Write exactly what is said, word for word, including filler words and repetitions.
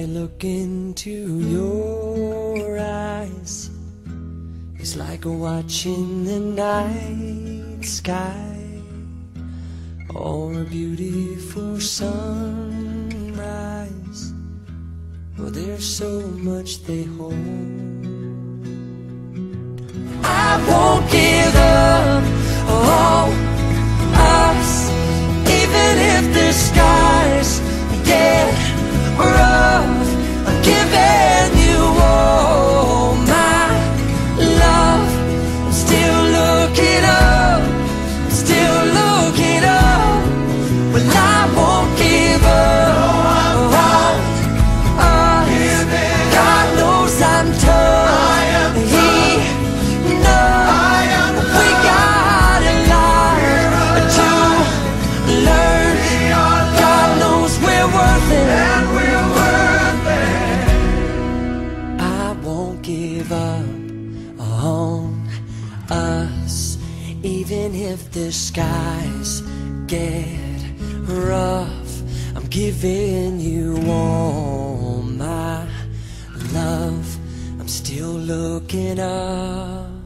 look into your eyes, it's like watching the night sky or a beautiful sunrise. Well, there's so much they hold. I won't give up on us, even if the skies get rough. I'm giving you all my love. I'm still looking up, I'm still looking up. Well, I won't give up. God knows I'm tough. He knows we got a lot to learn. God knows we're worth it, and we're worth it. I won't give up on us, even if the skies get rough. I'm giving you all my love. I'm still looking up.